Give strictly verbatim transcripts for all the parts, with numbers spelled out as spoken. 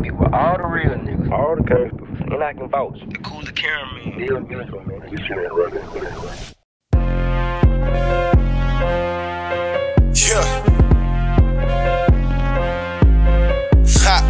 be with all the real niggas, all the gangsters, and I can vouch. The cooler cameraman. Deal mutual, man. You shit ain't running. Yeah. Ha.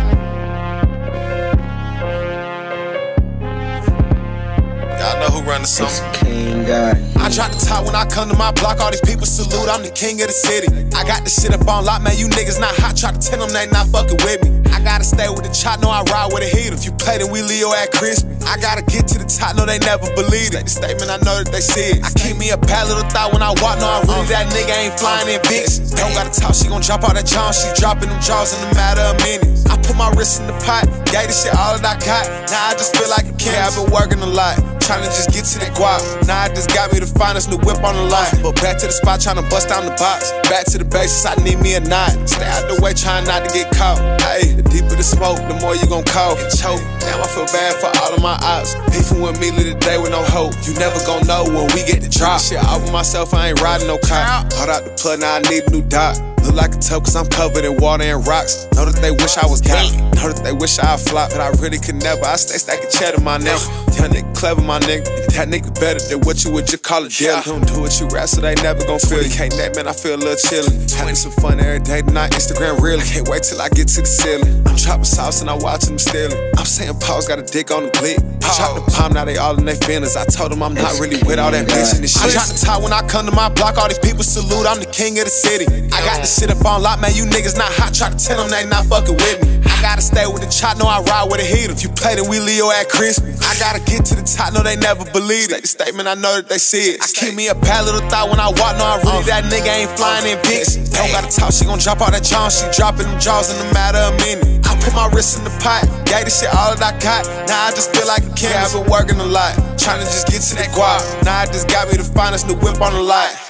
Y'all know who run the song. King guy. I drop the top when I come to my block. All these people salute. I'm the king of the city. I got this shit up on lock, man. You niggas not hot. Try to tell them they not fucking with me. I gotta stay with the chop. Know I ride with a heat. If you play, then we Leo at crispy. I gotta get to the top. No, they never believe it. The statement, I know that they see it. I keep me a bad little thought when I walk. No, I really that nigga ain't flying in bitch. Don't gotta talk. She gon' drop all that John. She dropping them jaws in a matter of minutes. I put my wrist in the pot. Gave this shit all that I got. Now I just feel like a king. I've been working a lot. Tryna just get to that guap. Now I just got me the finest new whip on the line. But back to the spot, tryna bust down the box. Back to the basics, I need me a knot. Stay out the way, trying not to get caught. Hey, the deeper the smoke, the more you gon' cough and choke. Damn, I feel bad for all of my ops. Beefing with me little day with no hope. You never gon' know when we get the drop. Shit, all with myself, I ain't riding no cop. Hold out the plug, now I need a new dock. Look like a tub cause I'm covered in water and rocks. Know that they wish I was got. Know that they wish I flop, but I really could never. I stay stacking cheddar, my nigga. Young nigga clever, my nigga. That nigga better than what you would just call a deal. Don't do what you rap, so they never gon' feel it. Can't that, man, I feel a little chillin'. Having some fun every day tonight, Instagram real. Can't wait till I get to the ceiling. I'm chopping sauce and I'm watching them stealing. I'm saying Paul's got a dick on the clip. I chop the palm, now they all in their feelings. I told them I'm not really with all that bitch and this shit. I drop the top when I come to my block. All these people salute, I'm the king of the city. I got this shit up on lock, man. You niggas not hot. Try to tell them they not fucking with me. I gotta stay with the chop, know I ride with a heat. If you play, then we Leo at crispy. I gotta get to the top, know they never believe it. The statement, I know that they see it. I keep me a bad little thought when I walk. No, I really that nigga ain't flying in bitch. Don't gotta talk, she gon' drop all that John. She dropping them jaws in a matter of minutes. I put my wrist in the pot, gave this shit all that I got. Now I just feel like a king. I've been working a lot, trying to just get to that guap. Now I just got me the finest new whip on the lot.